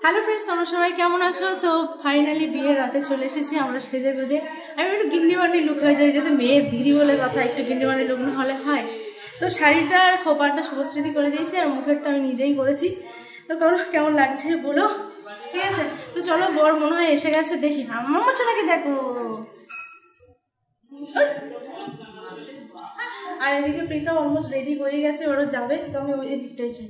Hello friends, তোমরা সবাই কেমন আছো? তো ফাইনালি বিয়ের রাতে চলে এসেছি আমরা সেজে গুজে। আমি একটু গিন্ডিমান্ডি লুক হয়ে যাই, যেহেতু মেয়ের দিদি বলে কথা, একটু গিন্ডিমান্ডি লুক না হলে হয়। তো শাড়িটা আর খোপারটা শুভশ্রীতি করে দিয়েছি, আর মুখেরটা আমি নিজেই করেছি। তো কেমন লাগছে বলো, ঠিক আছে? তো চলো, বর মনে হয় এসে গেছে, দেখি। আমার মশাটাকে দেখো। আর এদিকে প্রীতা অলমোস্ট রেডি হয়ে গেছে, ওরও যাবে। তো আমি ওই দিকটাই চাই।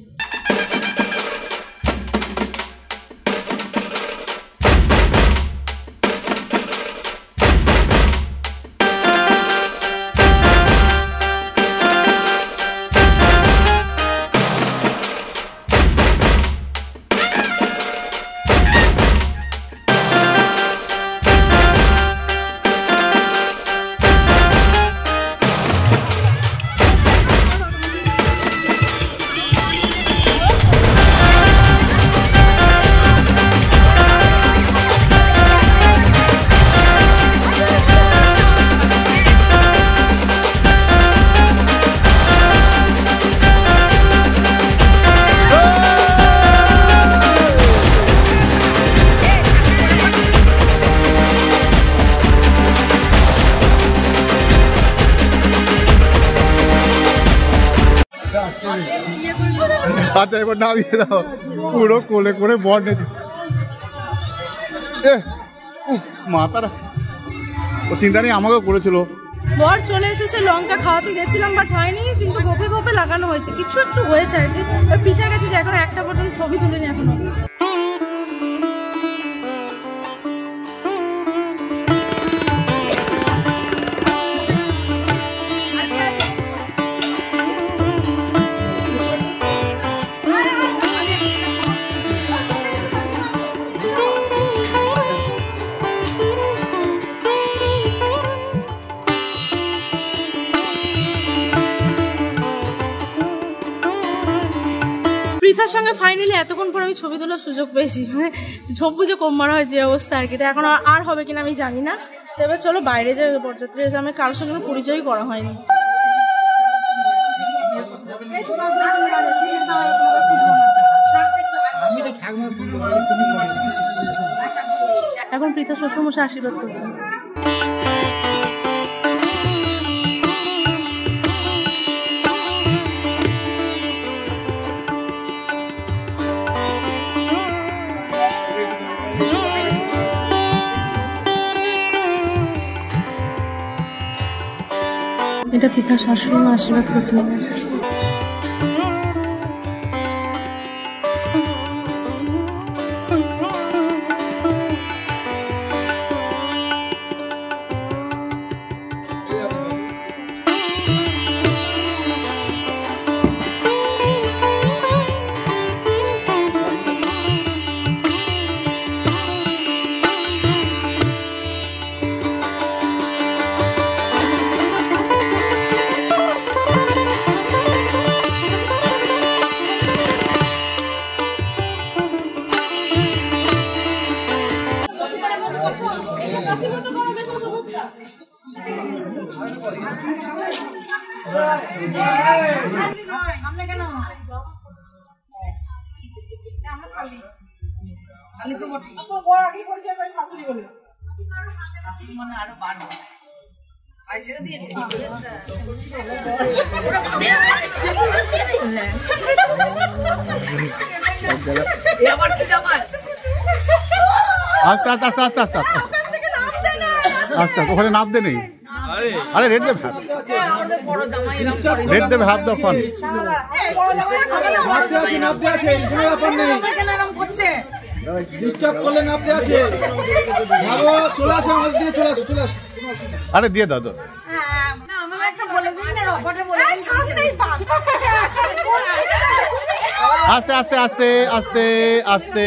আচ্ছা, এবার নামিয়ে দাও। পুরো কোলে করে বর নেই। মাথাটা ও চিন্তা নেই, আমাকেও করেছিল। বর চলে এসেছে, লঙ্কা খাওয়াতে গেছিলাম বাট হয়নি, কিন্তু গোপে গোপে লাগানো হয়েছে, কিছু একটু হয়েছে আর কি। পিঠে গেছে যে এখন একটা পর্যন্ত ছবি তুলিনি এখনো। পৃথার সঙ্গে ফাইনালি এতক্ষণ পর আমি ছবি তোলার সুযোগ পেয়েছি। মানে ছবি যে কম মারা হয় যে অবস্থা আর কি। তো এখন আর হবে কিনা আমি জানি না। তো এবার চলো বাইরে যে বরযাত্রী আছে, আমি কারোর সঙ্গে পরিচয় করা হয়নি। এখন পৃথা শ্বশুরমশাই আশীর্বাদ করছেন। এটা পিতা শাশুড়ি মা আশীর্বাদ করছেন। আস্তে আস্তে আস্তে আস্তে আস্তে আস্তে ওখানে নাপ দে নেই। আরে রেড দেবে, রেড দেবে, হাফ দাও ফোন। আরে দিয়ে দাও। আস্তে আস্তে আস্তে আস্তে আস্তে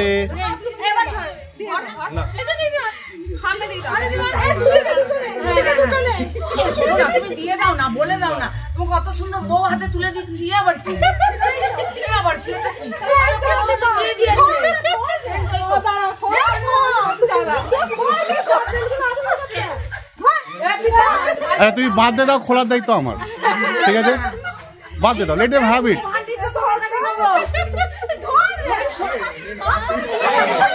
তুমি দিয়ে দাও না, বলে দাও না। তুমি কত সুন্দর বউ হাতে তুলে দিচ্ছি, আবার কি আবার কি তুমি বাদ দে দাও, খোলার দায়িত্ব আমার, ঠিক আছে? বাদ দে দাও, লেট দেম হ্যাভ ইট।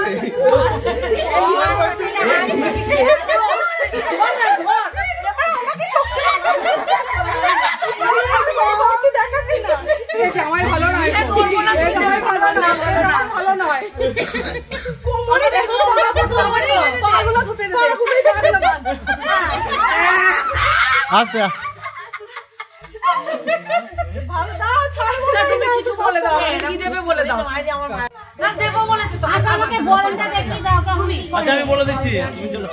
জামাই ভালো নয়, জামাই ভালো নয়, ভালো নয়। আস্তে কিছু বলে দাও, কি দেবে বলে দাও। না দেবো বলেছে তো, আমাকে বলটা দেখিয়ে দাও কেমন। আচ্ছা আমি বলে দিচ্ছি, তুমি চলো।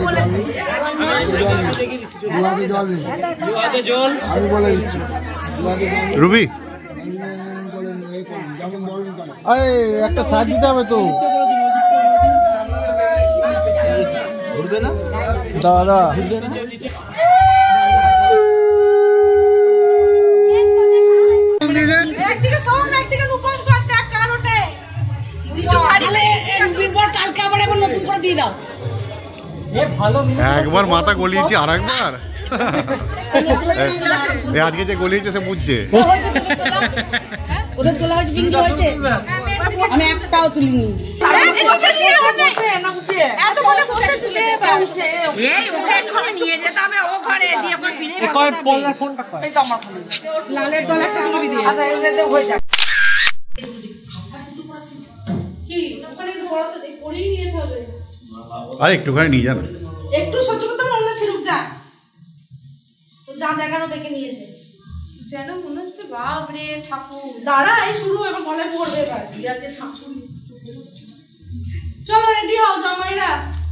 জল আমি বলে দিচ্ছি রুবি আরে একটা সাইড দিতে হবে তো ঘুরবে না দাদা একদিকে সোম একদিকে রূপম করতে এক কারণে জিজু হারিলে এরপর কালকে আবার একবার নতুন করে দিয়ে দাও। একবার মাথা গলিয়েছি আর একবার আজকে যে গলিয়েছে সে বুঝছে ওদের তোলা হয়েছে বিঙ্গি হয়েছে আমি একটাও তুলিনি। এত বলে বসেছি এই ওকে এখানে নিয়ে যেতে হবে, ও ঘরে দিয়ে করে ফিরে ফোনটা কয় এই তো আমার ফোনে লালের দল একটা টিভি দিয়ে আচ্ছা এদের হয়ে যাবে। কি ওখানে তো বড় তো পড়েই নিয়ে হবে। আরে একটুখানি নিয়ে যান একটু সহ্য করতে মন না ছিলুক যা তো যা জায়গারও দেখে নিয়েছে যেন মনে হচ্ছে বাপ রে ঠাকুর দাঁড়া এই শুরু এবার গলায় পড়বে এবার বিয়াতে ঠাকুর চলো রেডি হও জামাইরা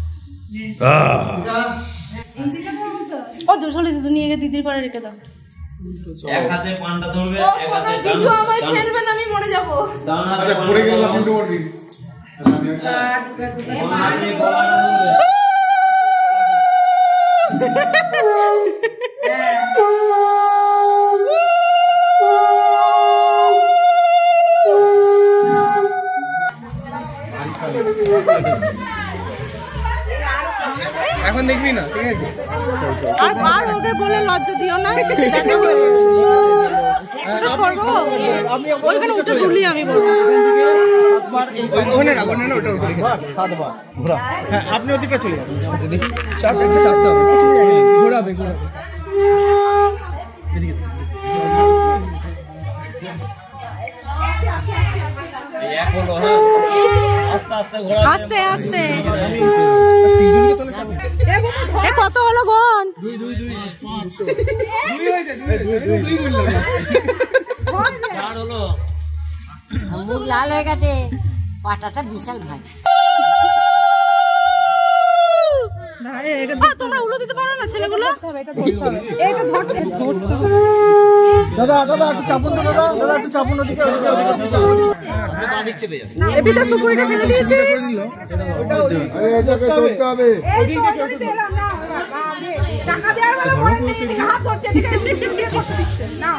ও দুশলি দিদি নিয়ে গিয়ে দিদির করে রেখে দাও। এক হাতে পানটা ধরবে, এক হাতে জিজু আমায় ফেলবেন, আমি মরে যাব। আরে পড়ে গেল লাফুন্ডু করবি এখন দেখবি না, ঠিক আছে? আর মার ওদের বলে লজ্জা দিও না, দেখা হয়ে গেছে তো সরবো ওইখানে উঠে ঝুলি আমি বলবো ওখানে না, ওখানে না, ওটা উপরে সাতবার ঘোরা। হ্যাঁ আপনি ওদিকে চলে যাবেন, দেখি চারটে ঘোরাবে ঘোরাবে আস্তে আস্তে কত হলো গন মুখ লাল হয়ে গেছে, পাটাটা বিশাল ভাই। তোমরা উলো দিতে পারো না ছেলেগুলো দাদা দাদা একটু চাপুন তো, দাদা দাদা একটু চাপুন ওদিকে এবিটা সুপুরিটা ফেলে দিয়েছিস টাকা দেওয়ার বেলা পরে এদিকে হাত ধরছে, এদিকে এদিকে বিয়ে করতে দিচ্ছে না।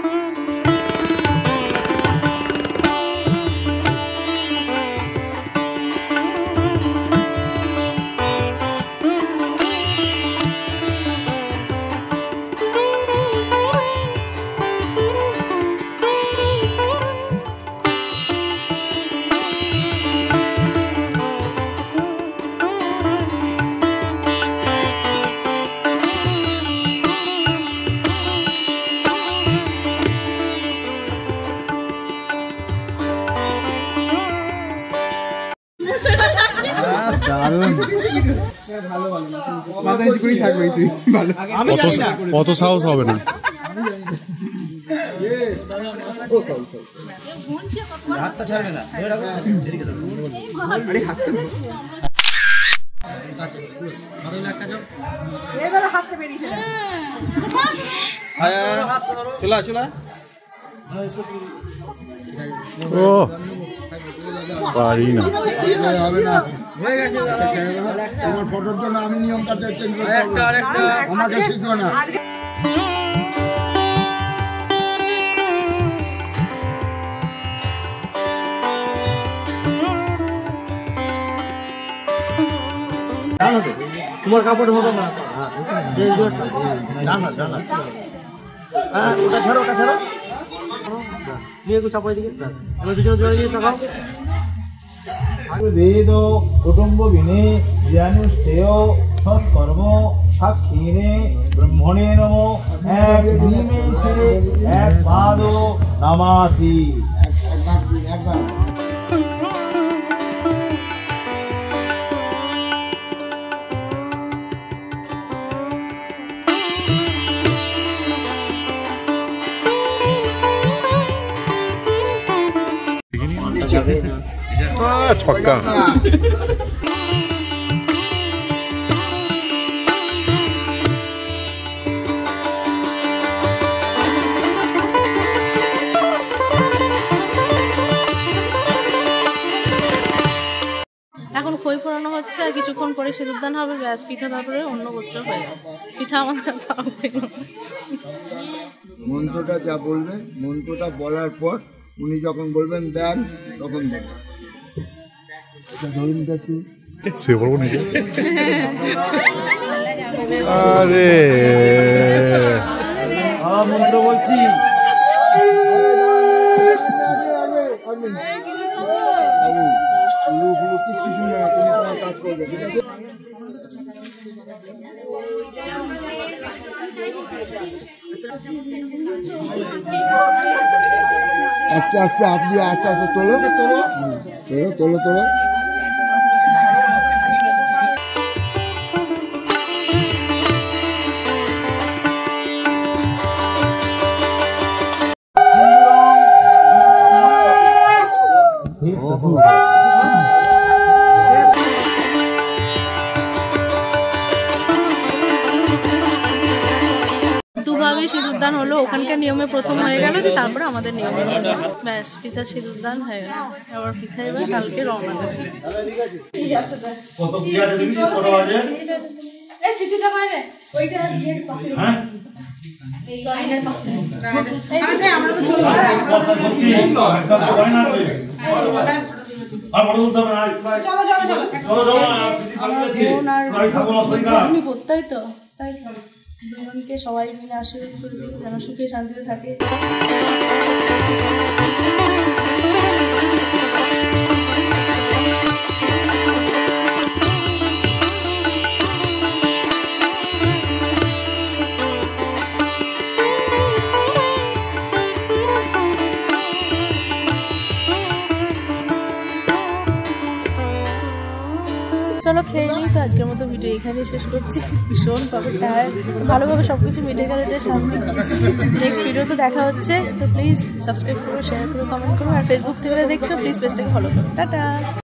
অত সাহস হবে না হাতটা ছাড়বে না হাতটা বেরিয়েছে চলা চলা ও পারি না হবে না তোমার ফটোর জন্য আমি নিয়মটা চেঞ্জ করতে আমাকে শিখবো না তোমার কাপড় হবে না, ওটা ছাড়ো, ওটা ছাড়ো, নিয়ে চাপো এদিকে, দুজনে জোরে দিয়ে তাকাও। वेद कुटुंब विने ज्ञानुष्ठेय सत्कर्म साक्षीने ब्रह्मणे नमो एक निमेषे एक पाद नमासि। ছক্কা। এখন খই পোড়ানো হচ্ছে আর কিছুক্ষণ পরে সিঁদুরদান হবে, ব্যাস পিঠা তারপরে অন্য গোত্র হয়ে যাবে। পিঠা আমাদের মন্ত্রটা যা বলবে, মন্ত্রটা বলার পর উনি যখন বলবেন দেন তখন দেবেন। ধরুন একটু সে বলবো নাকি? আরে মন্ত্র বলছি। কিচ্ছু শুনে না, তুমি তোমার কাজ করবে, ঠিক আছে? আস্তে আস্তে হাত দিয়ে আস্তে আস্তে তোলো তোলো তোলো তোলো। দুভাবে সিঁদুরদান হলো, ওখানকার নিয়মে প্রথম হয়ে গেল, তারপরে আমাদের নিয়মে হচ্ছে। ব্যাস পিঠা সিঁদুরদান হয়ে গেল। আবার পিঠা এবার কালকে রওনা দেবে। তাই তো তাই তো দুজনকে সবাই মিলে আশীর্বাদ করে দিই যেন সুখে শান্তিতে থাকে। চলো খেয়ে নিই। তো আজকের মতো ভিডিও এখানেই শেষ করছি। ভীষণ পাবে টায়ার্ড, ভালোভাবে সব কিছু মিটে গেলে যে সামনে নেক্সট ভিডিওতে দেখা হচ্ছে। তো প্লিজ সাবস্ক্রাইব করো, শেয়ার করো, কমেন্ট করো, আর ফেসবুক থেকে দেখছো প্লিজ পেজটাকে ফলো করো। টাটা।